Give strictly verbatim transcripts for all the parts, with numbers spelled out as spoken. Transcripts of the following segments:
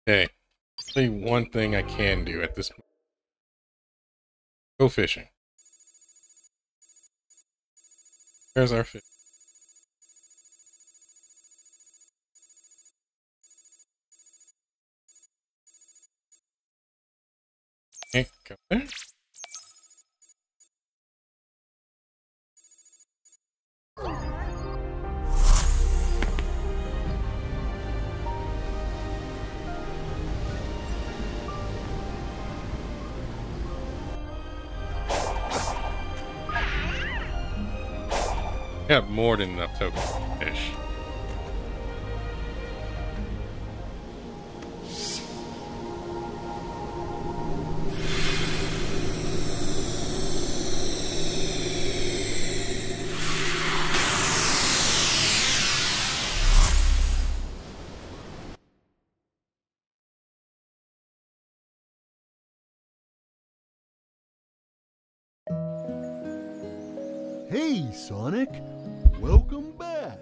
Okay, only one thing I can do at this point. Go fishing. There's our fish. Okay, go there. I have more than enough tokens for fish. Hey, Sonic! Welcome back!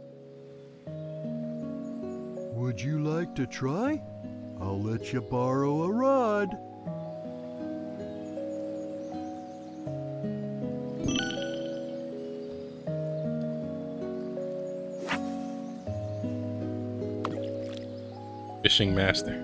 Would you like to try? I'll let you borrow a rod. Fishing master.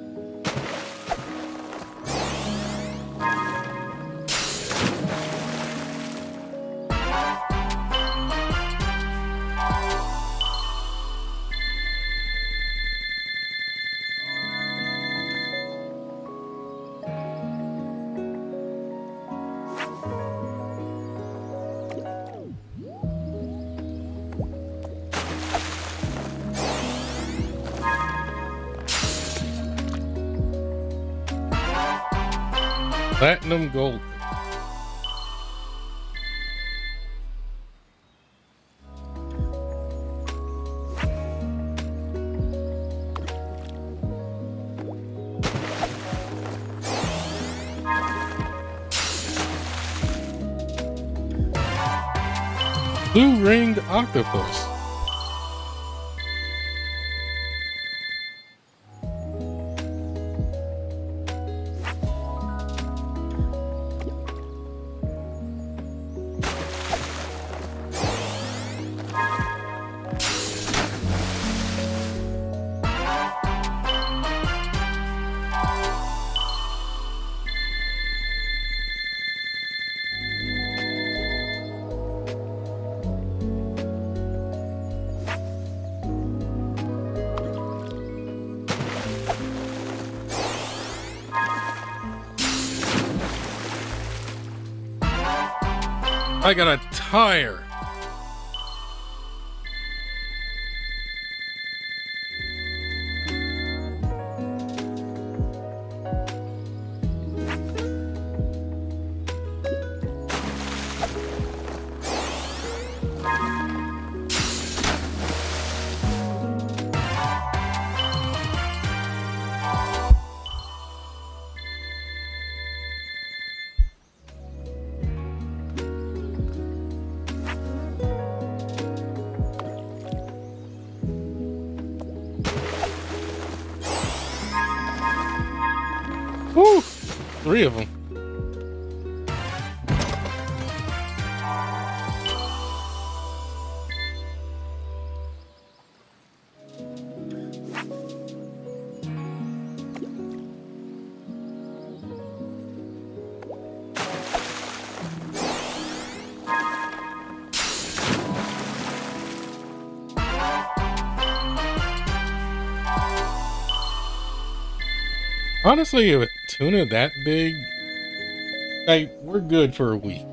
Platinum gold. Blue ringed octopus. I got a tire. Woo! Three of them. Honestly, with tuna that big, like, we're good for a week.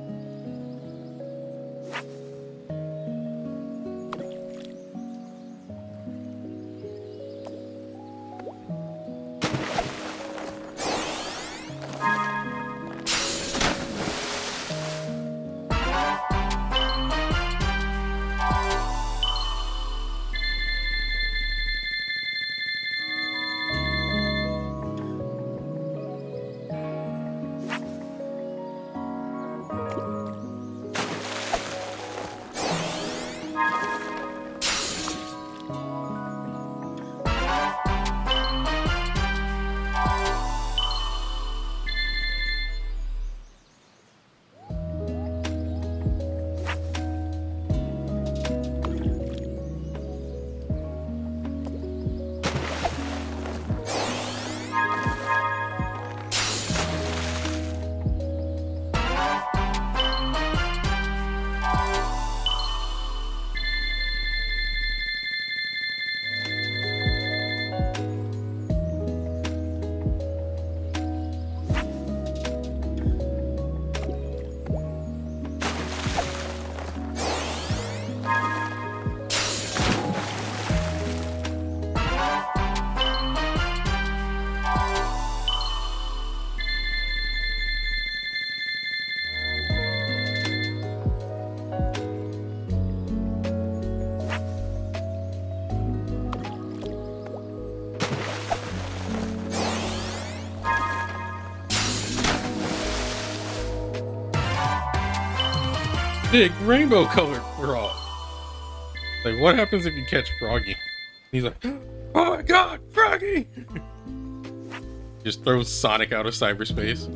big rainbow colored frog. Like, what happens if you catch Froggy? He's like, oh my god, Froggy! Just throws Sonic out of cyberspace.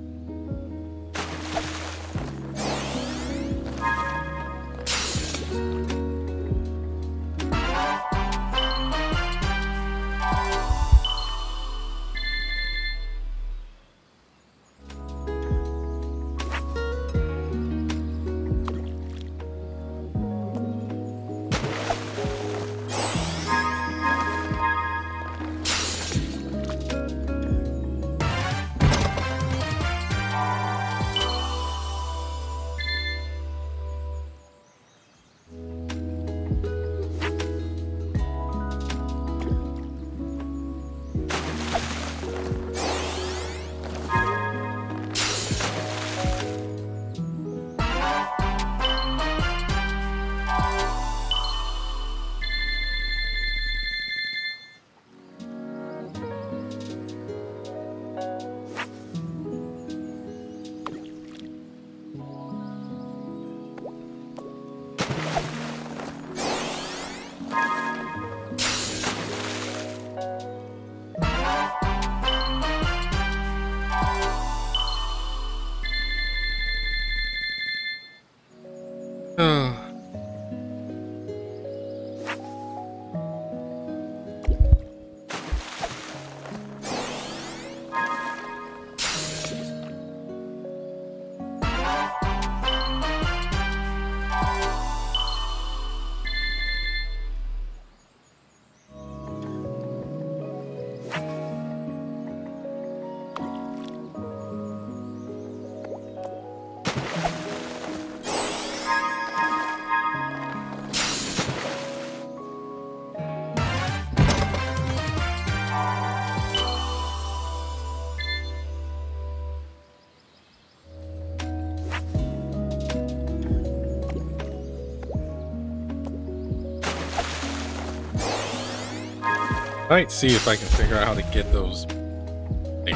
I might see if I can figure out how to get those like,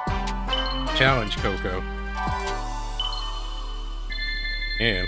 challenge Coco. And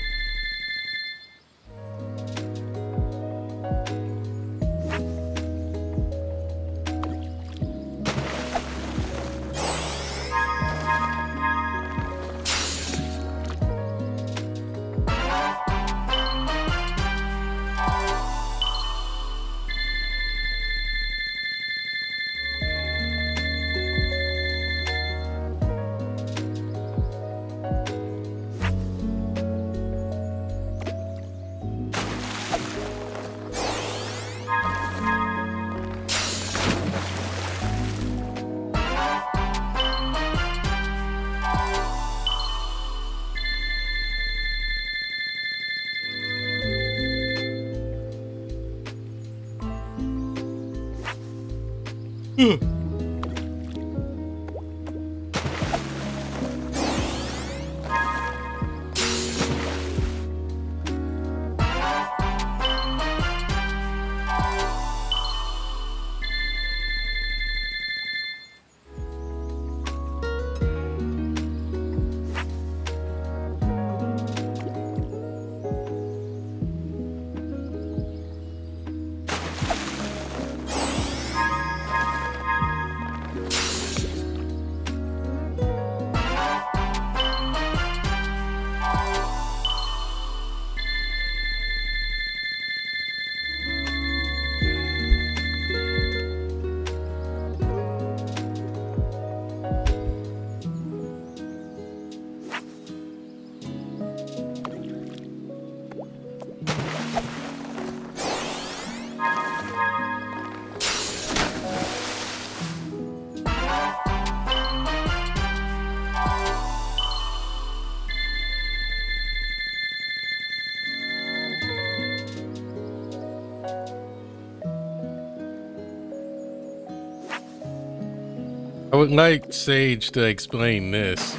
I would like Sage to explain this.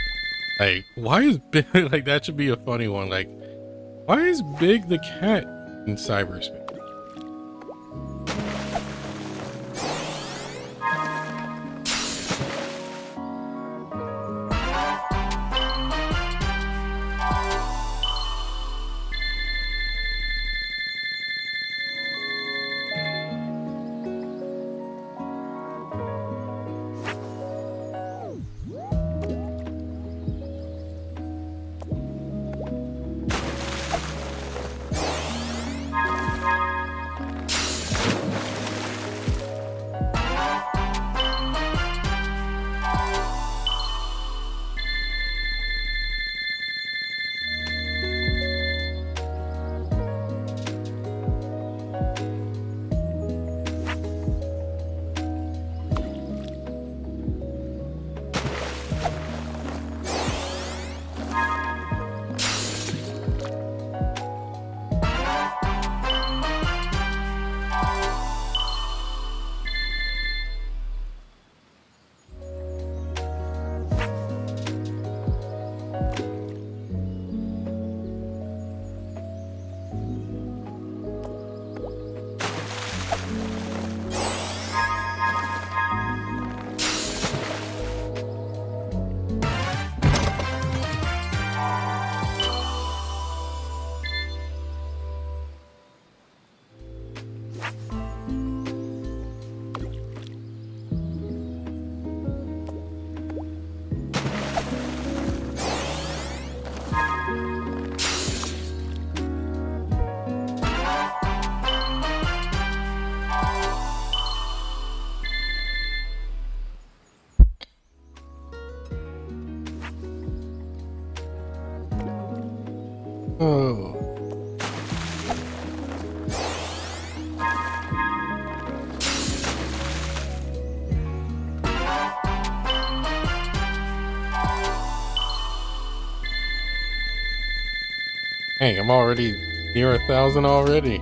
Like, why is Big, like, that should be a funny one. Like, why is Big the cat in cyberspace. Oh. Hey, I'm already near a thousand already.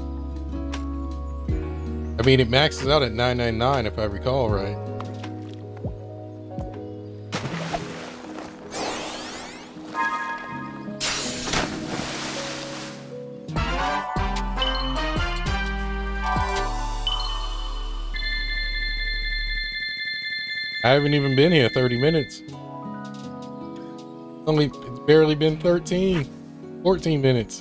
I mean, it maxes out at nine ninety-nine if I recall right. I haven't even been here thirty minutes. Only, it's barely been thirteen, fourteen minutes.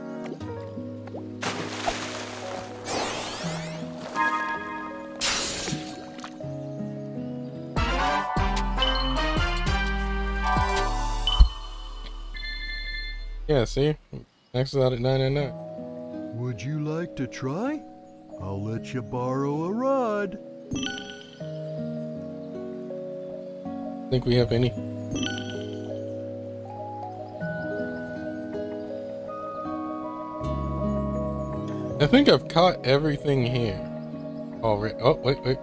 Yeah, see? Maxes out at nine ninety-nine. Would you like to try? I'll let you borrow a rod. Think we have any? I think I've caught everything here already. Oh, wait, wait.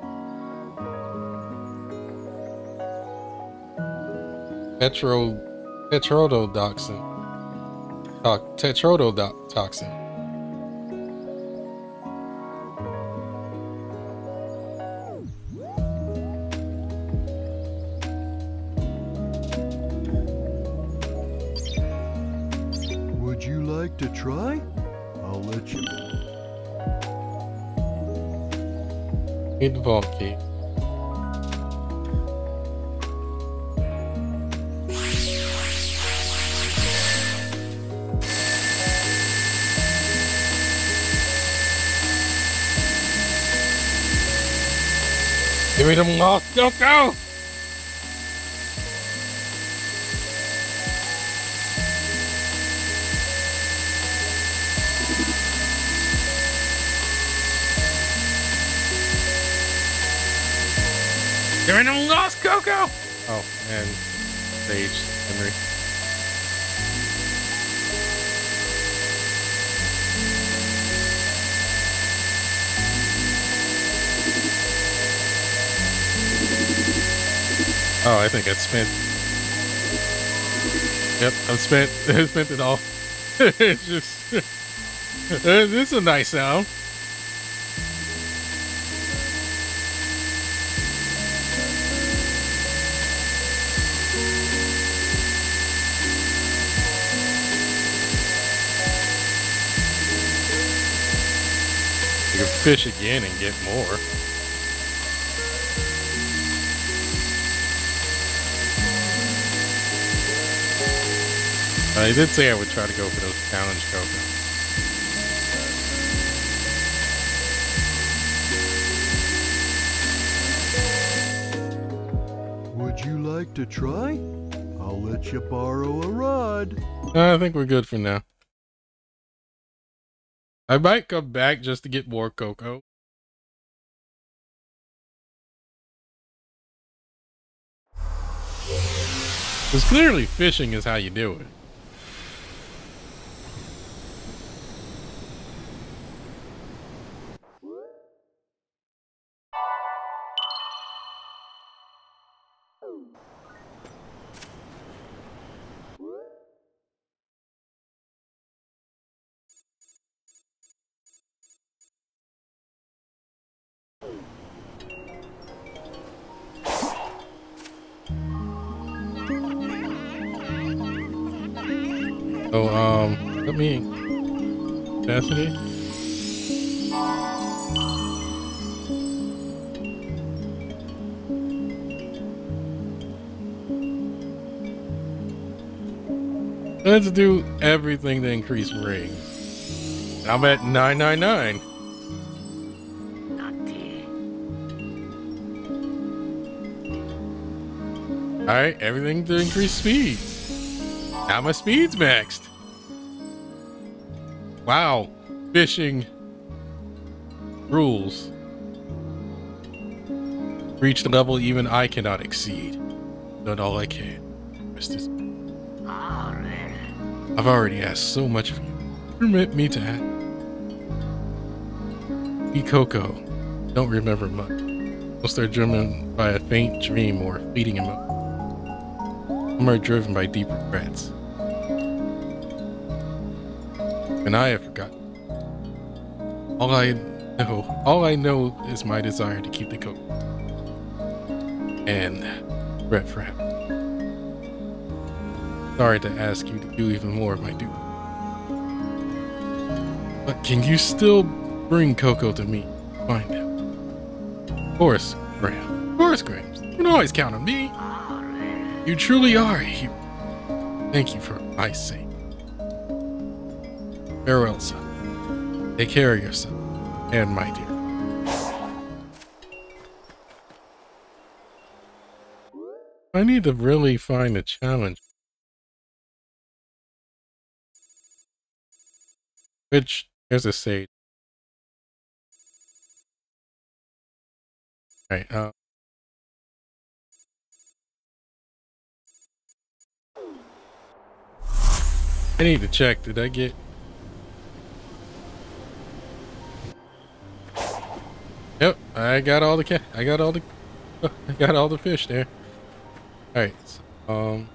Petro, Tetrodotoxin. Uh, Tetrodotoxin. Would you like to try? I'll let you. Need the vault key. Give me them lost Coco! Give me them lost Coco! Oh, and stage memory. Oh, I think I spent. Yep, I've spent. I spent it all. It's just. This is a nice sound. fish again and get more. I did say I would try to go for those challenge Coco. Would you like to try? I'll let you borrow a rod. I think we're good for now. I might come back just to get more Coco. Because clearly fishing is how you do it. So, um, let me capacity. Let's do everything to increase rings. I'm at nine nine nine. All right, everything to increase speed. Now my speed's maxed. Wow, fishing rules. Reach the level even I cannot exceed. Done all I can. Rest is. I've already asked so much of you. Permit me to add. E Coco, don't remember much. Most are driven by a faint dream or fleeting emotion. Some are driven by deep regrets. And I have forgotten. All I know, all I know is my desire to keep the Coco. And regret forever. Sorry to ask you to do even more of my duty. But can you still bring Coco to me? Find out. Of course, Graham. Of course, Graham. You can always count on me. You truly are a hero. Thank you for my sake. Farewell, son. Take care of yourself and my dear. I need to really find a challenge. Which, there's a sage. Alright, uh. I need to check, did I get... Yep, I got all the cat. I got all the... I got all the fish there. Alright, so, um...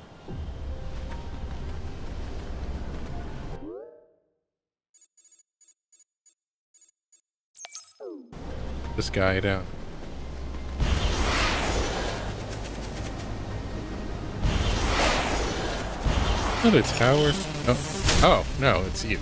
this guy down. Another tower? Oh, oh no, it's you.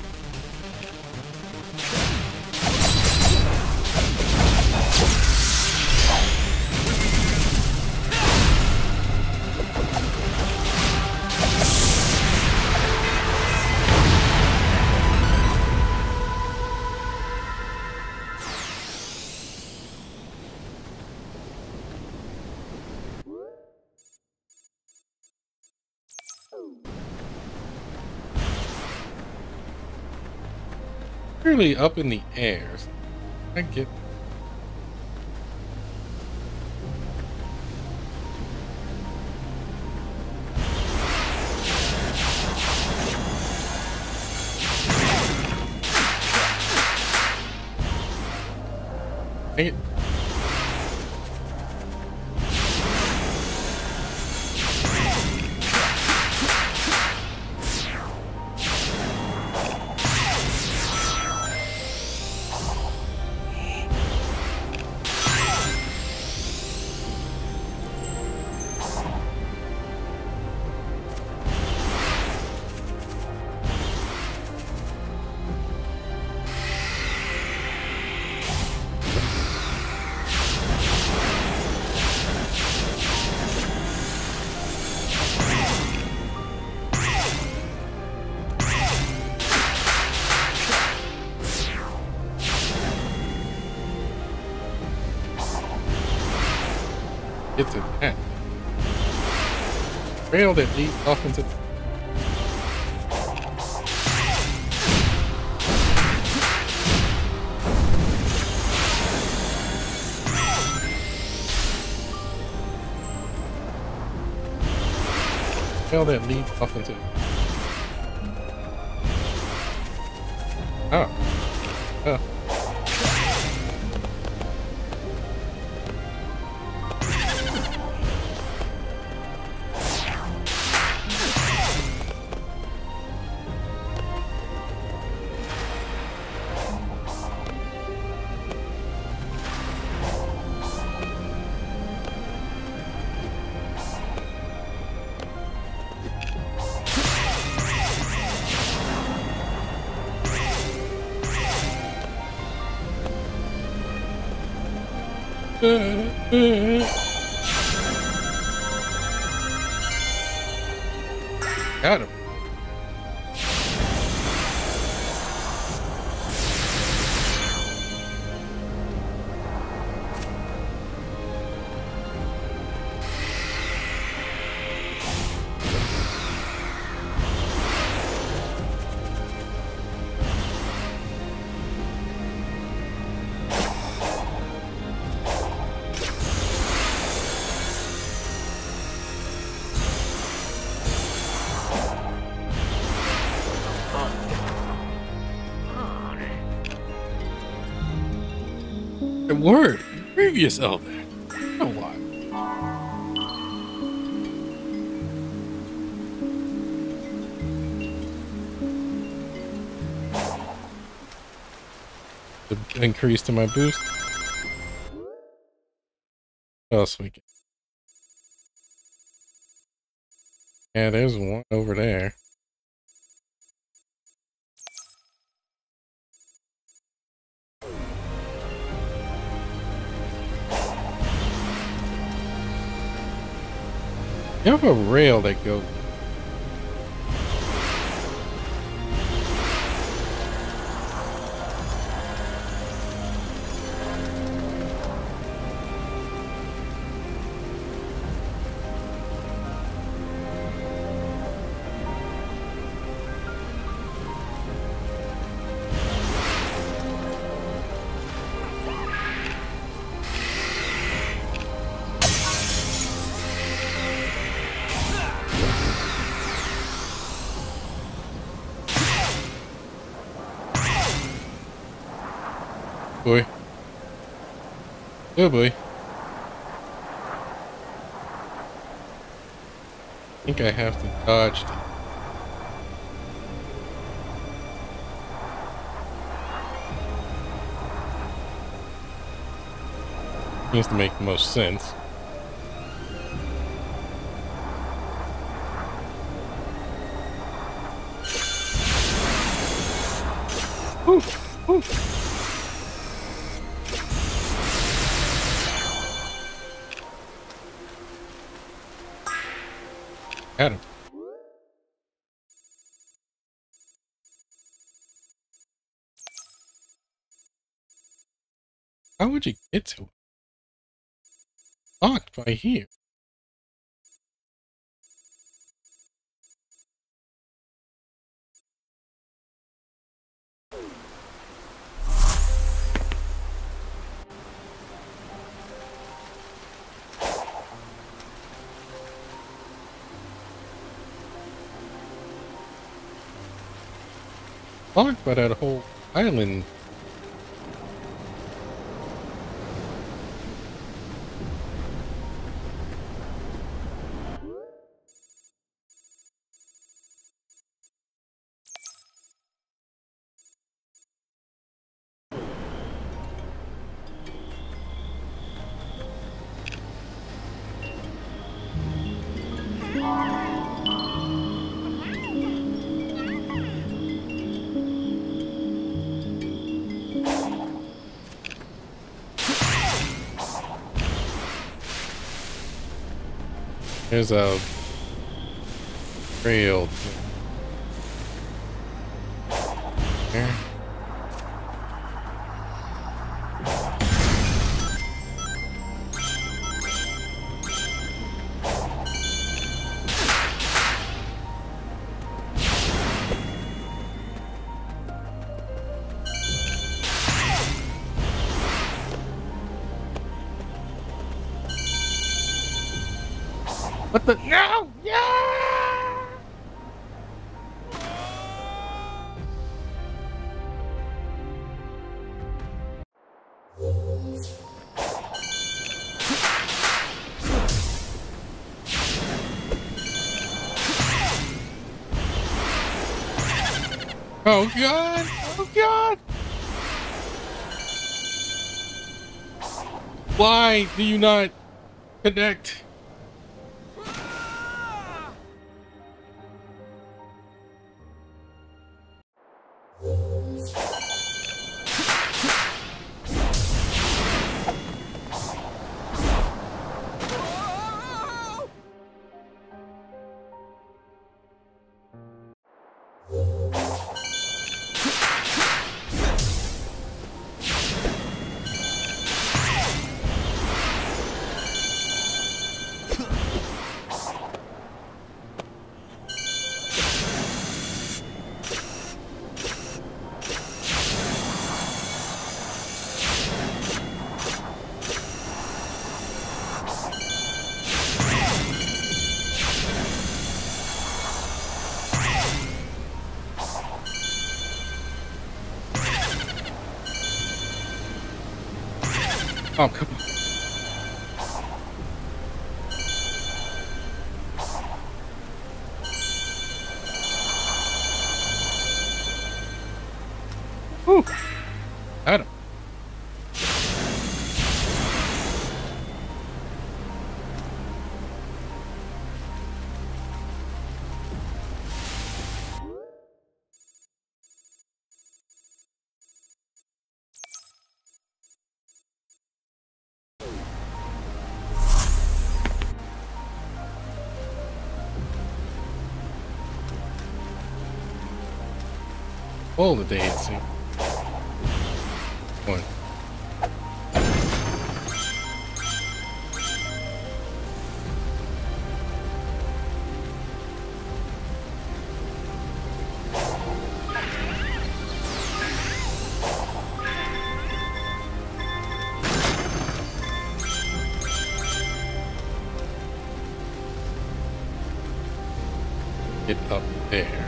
Really up in the air. I get. Dang it. get to that. Rail that leads off into the rail that leads off into the oh. Oh. Got him. The word, previous elder. You know why? The increase to my boost. What else we can? Yeah, there's one over there. You have a rail that goes. Boy. Oh boy. I think I have to dodge them. Seems to make the most sense. Woo, woo. Got him. How would you get to it? Locked by here. Blocked by that whole island. There's a trail here. What the? No! Yeah! Oh God! Oh God! Why do you not connect? Oh, come on. Whew. Got him. All the dancing. One. Get up there.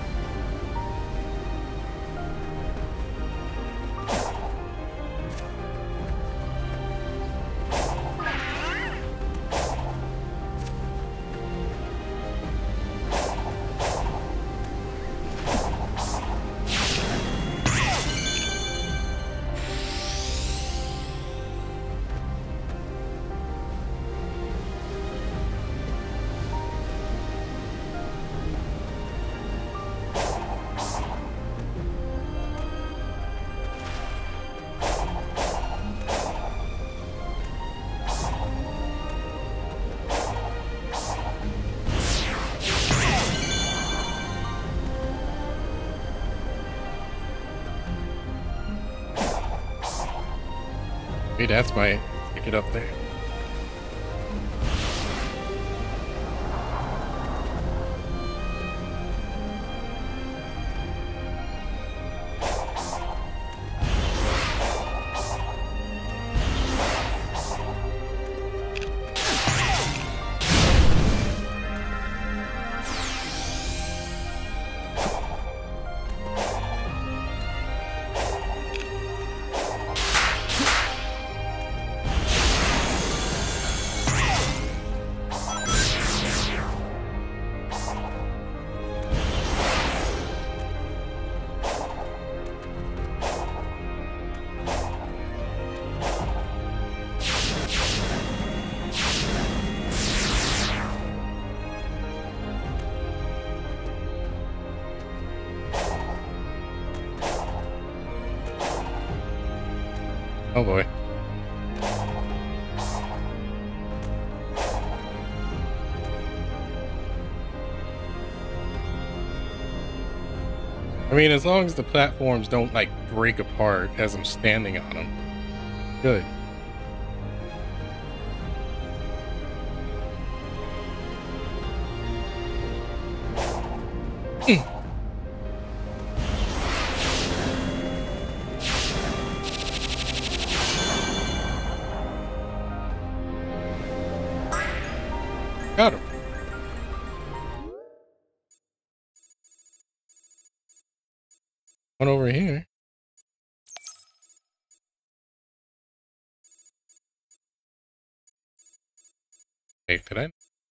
Maybe that's my ticket up there. Oh boy. I mean, as long as the platforms don't like break apart as I'm standing on them. Good. Mm. Got him. One over here. Wait, did I?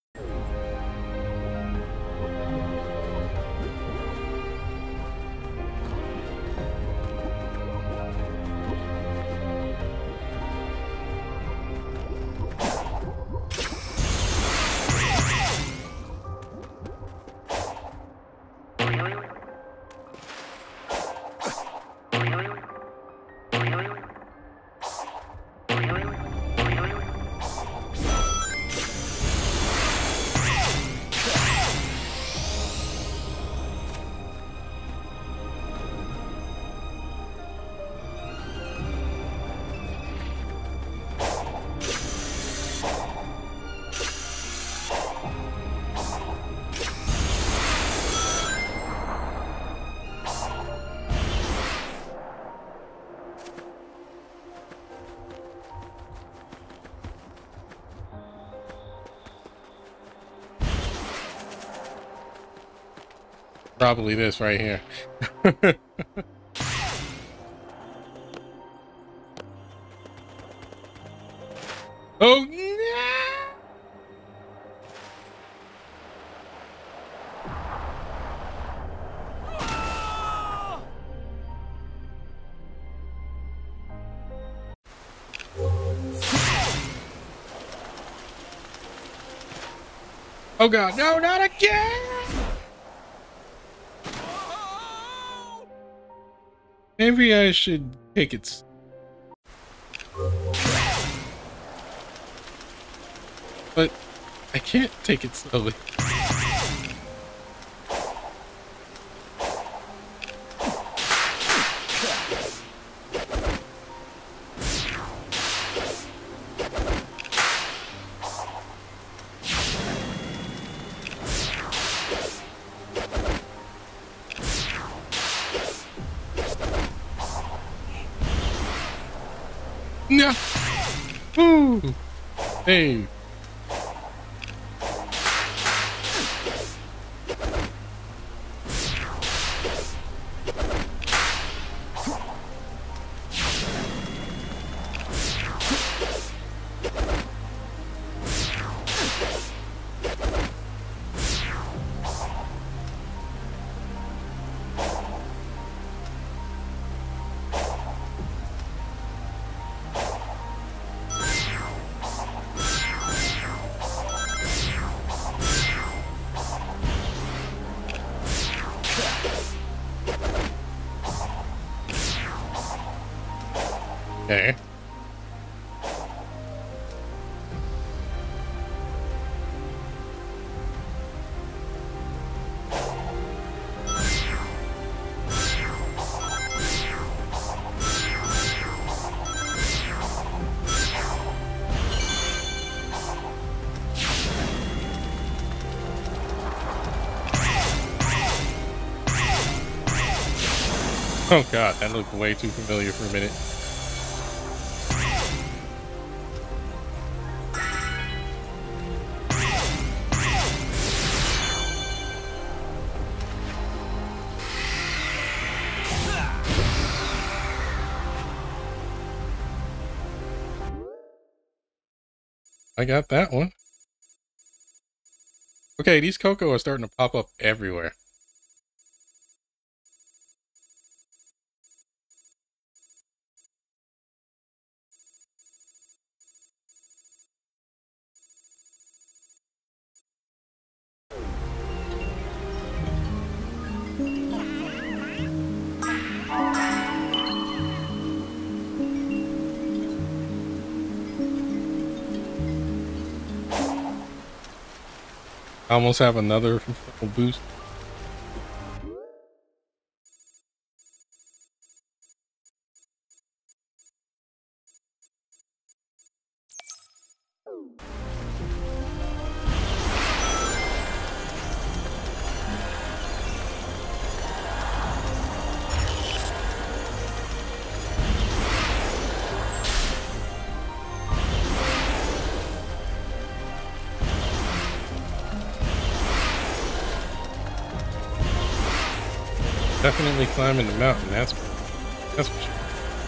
Probably this right here. Oh yeah! Oh god, no, not again! Maybe I should take it. But I can't take it slowly. No. Ooh. Hey. Okay. Oh god, that looked way too familiar for a minute. I got that one. Okay, these Coco are starting to pop up everywhere. I almost have another boost. Definitely climbing the mountain, that's that's for sure.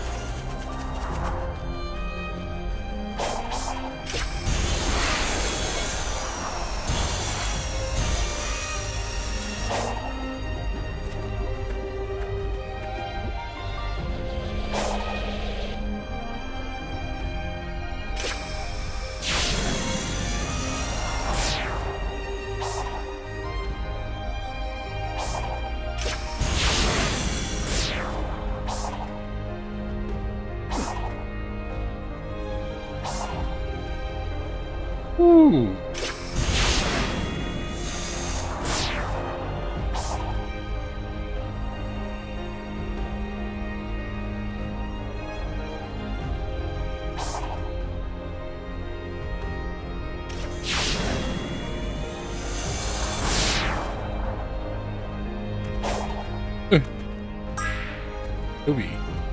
Ooh. Ooby.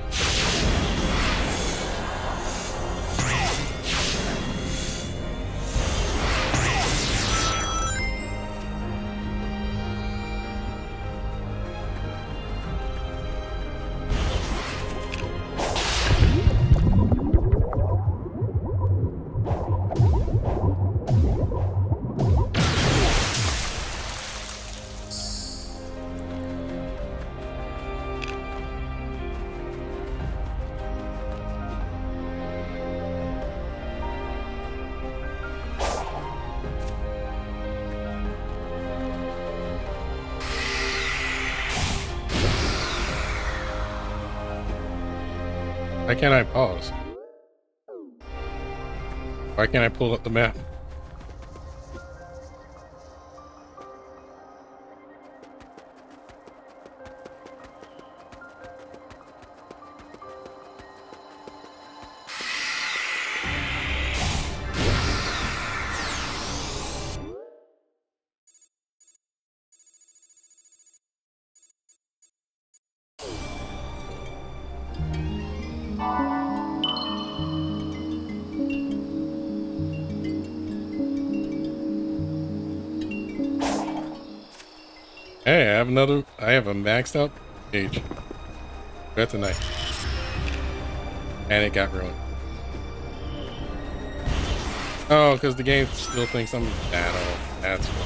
Why can't I pause? Why can't I pull up the map? Hey, I have another, I have a maxed out page. Got tonight. And it got ruined. Oh, because the game still thinks I'm a battle. That's why.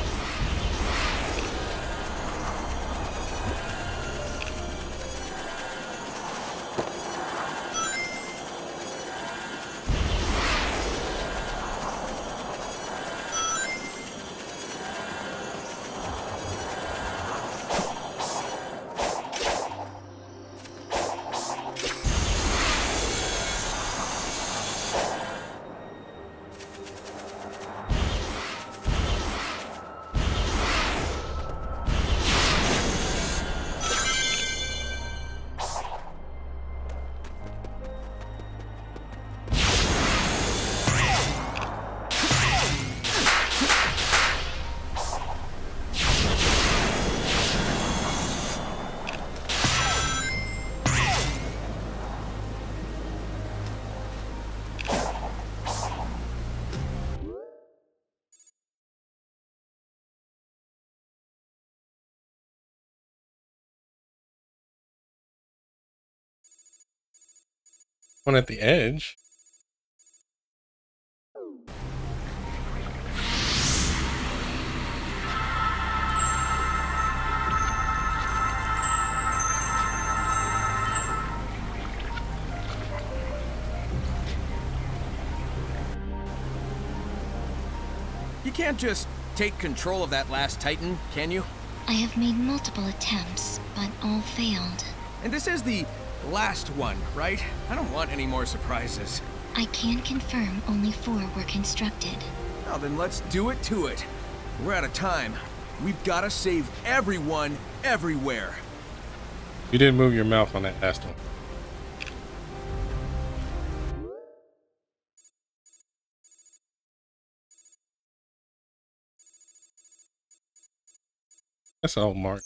One at the edge. You can't just take control of that last Titan, can you? I have made multiple attempts, but all failed. And this is the last one, right? I don't want any more surprises. I can confirm only four were constructed. Well, then let's do it to it. We're out of time. We've got to save everyone, everywhere. You didn't move your mouth on that last one. That's all, Mark.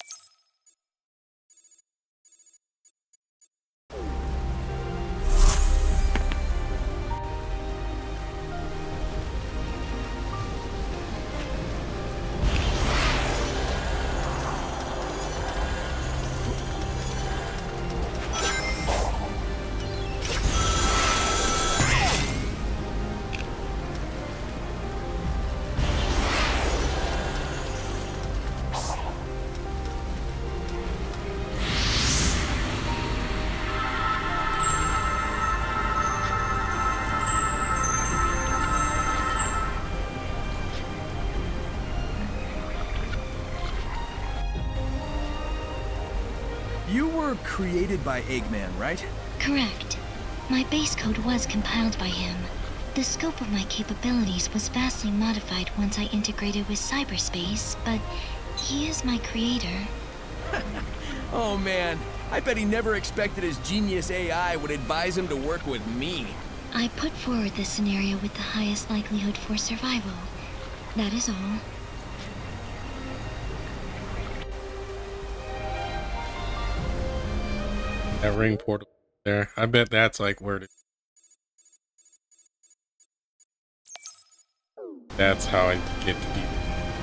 were created by Eggman, right? Correct. My base code was compiled by him. The scope of my capabilities was vastly modified once I integrated with cyberspace, but he is my creator. Oh man, I bet he never expected his genius A I would advise him to work with me. I put forward this scenario with the highest likelihood for survival. That is all. That ring portal there. I bet that's like where to. That's how I get to be.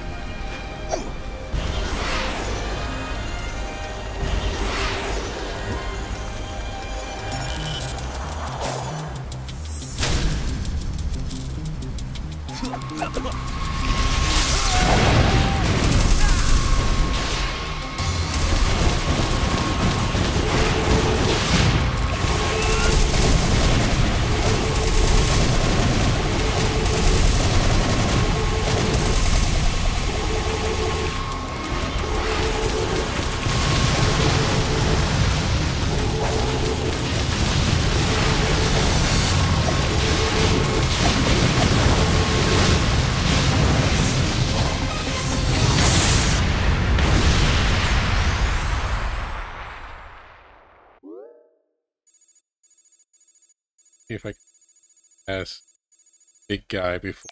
See if I can ask big guy before.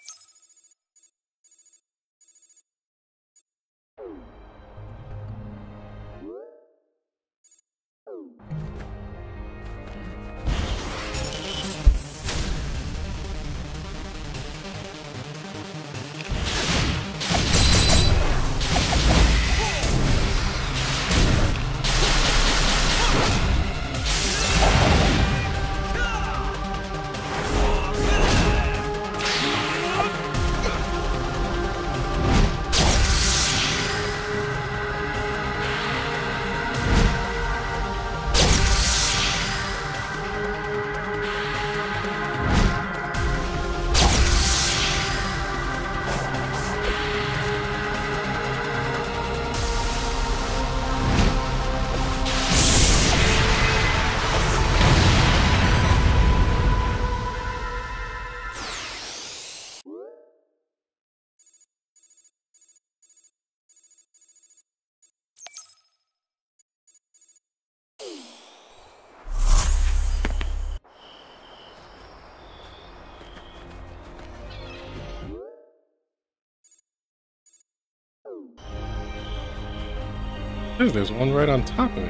There's one right on top of me.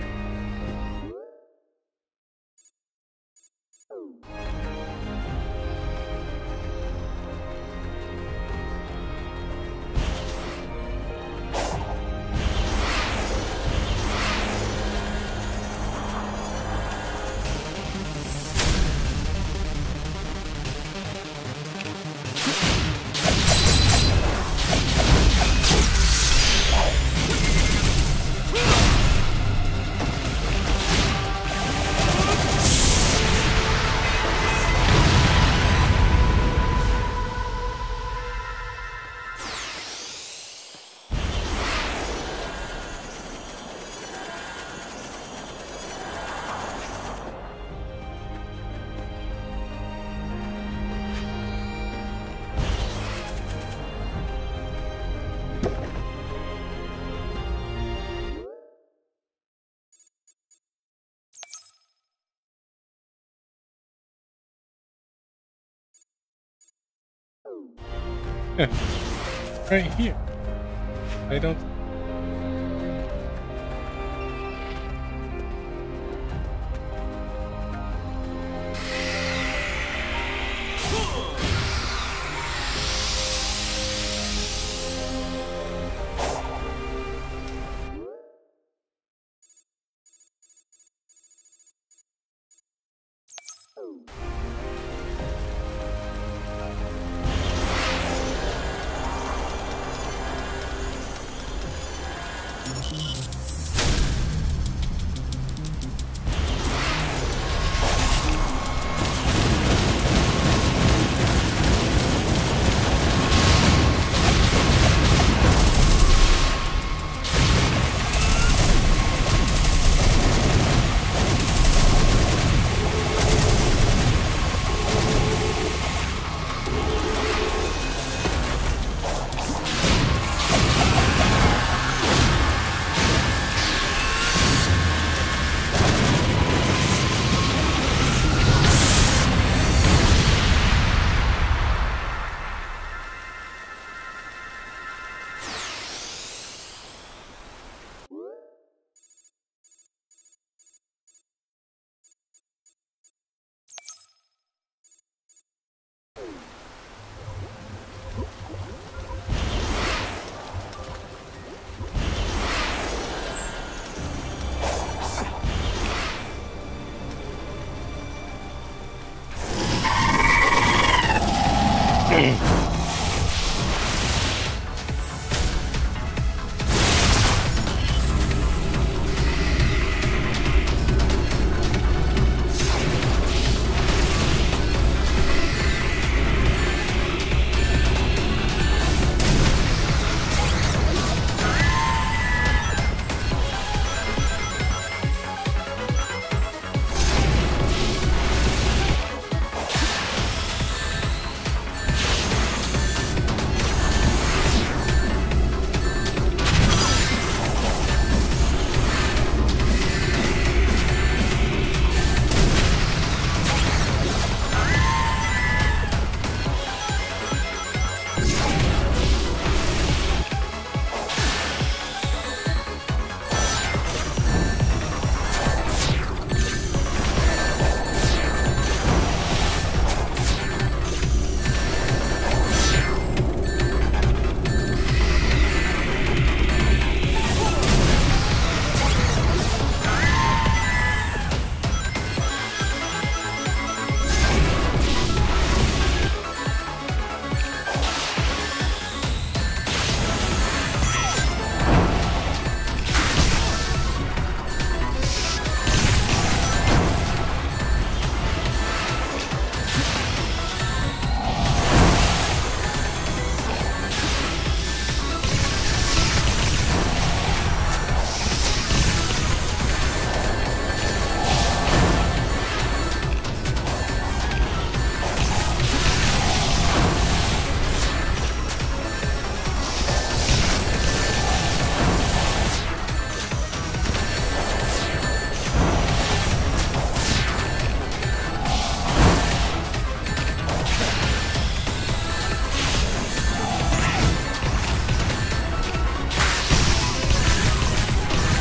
Yeah, right here. I don't.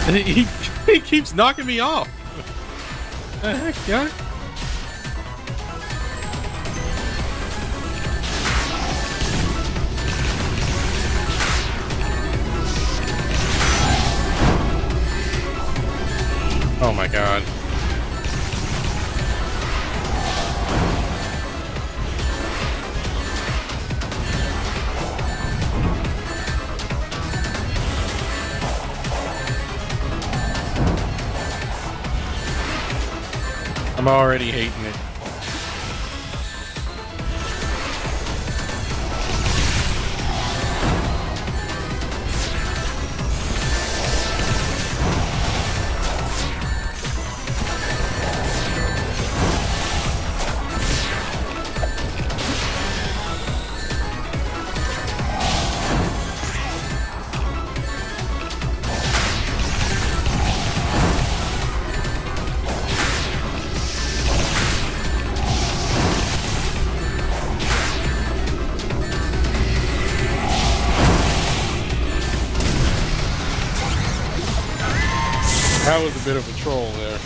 he, he keeps knocking me off. The heck, guy? Oh my god. I'm already hating it. That was a bit of a troll there.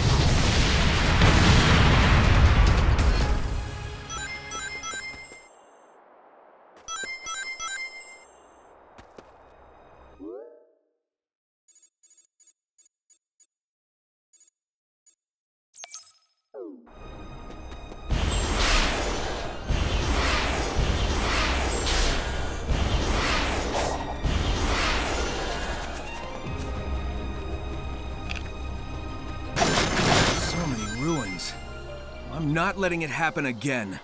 I'm not letting it happen again.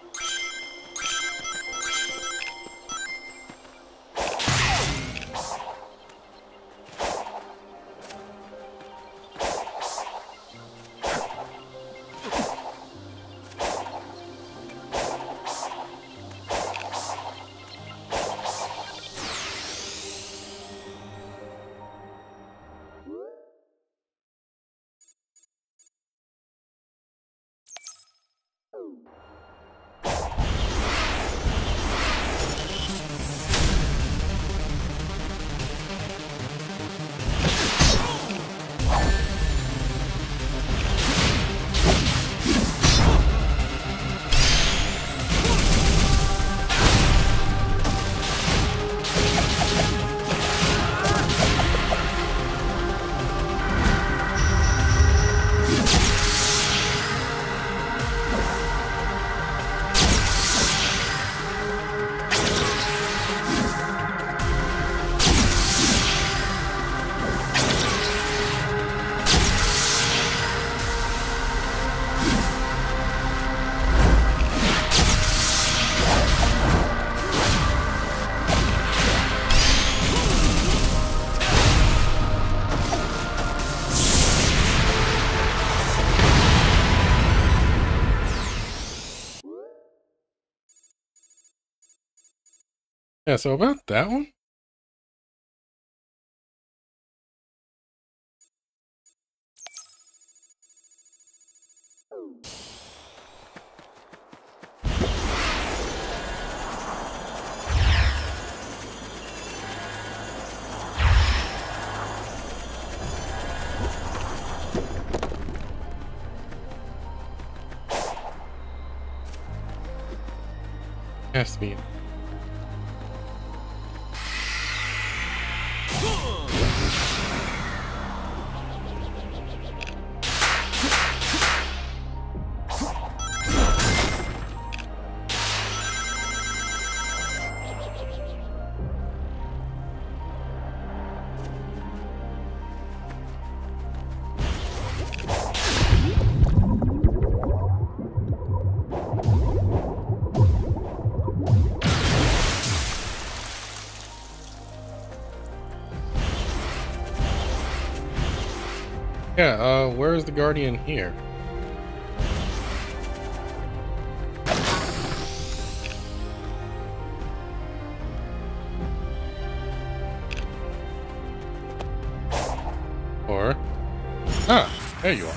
Yeah, so about that one. Has to be. Yeah, uh, where's the Guardian here? Or... Ah, there you are.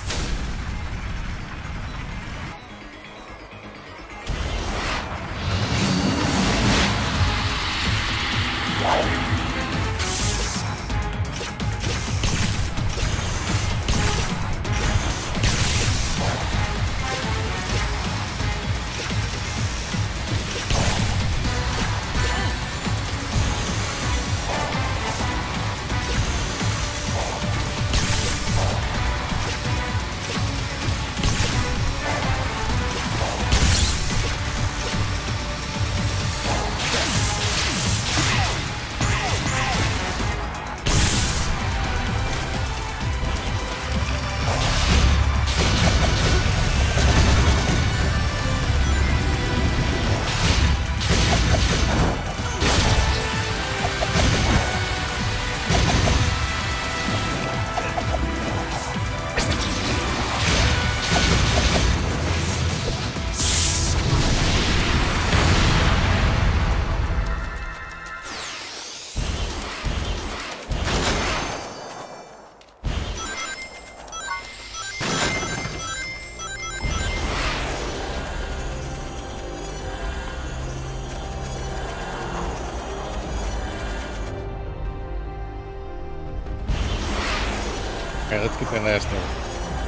Alright, let's get that last one.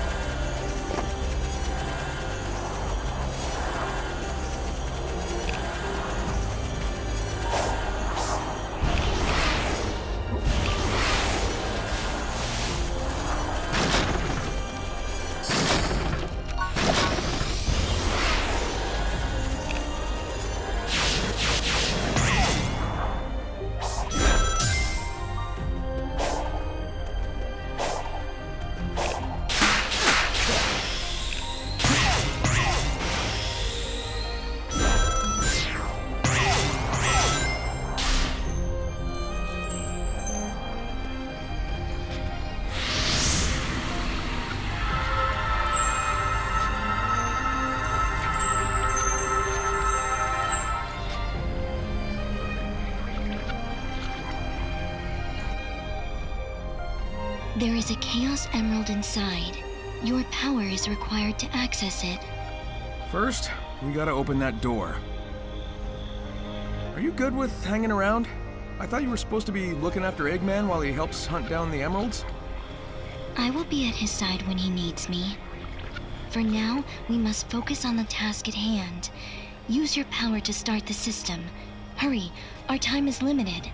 There is a Chaos Emerald inside. Your power is required to access it. First, we gotta open that door. Are you good with hanging around? I thought you were supposed to be looking after Eggman while he helps hunt down the emeralds. I will be at his side when he needs me. For now, we must focus on the task at hand. Use your power to start the system. Hurry, our time is limited.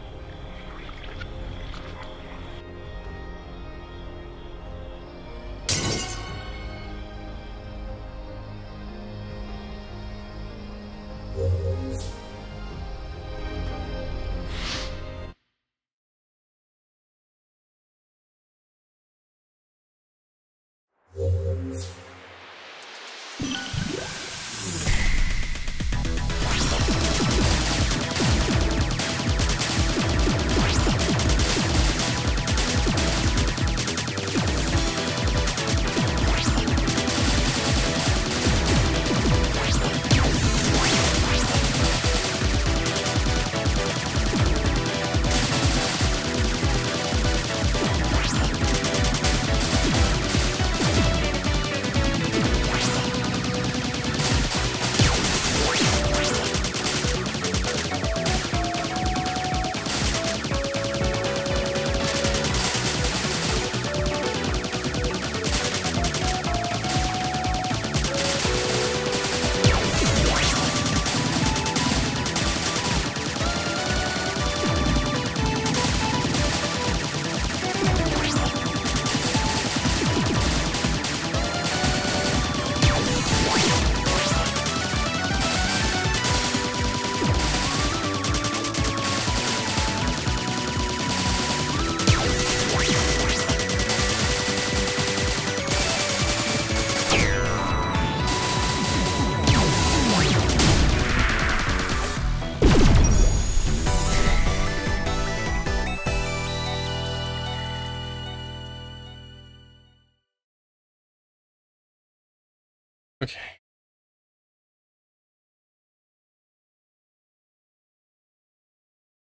Okay.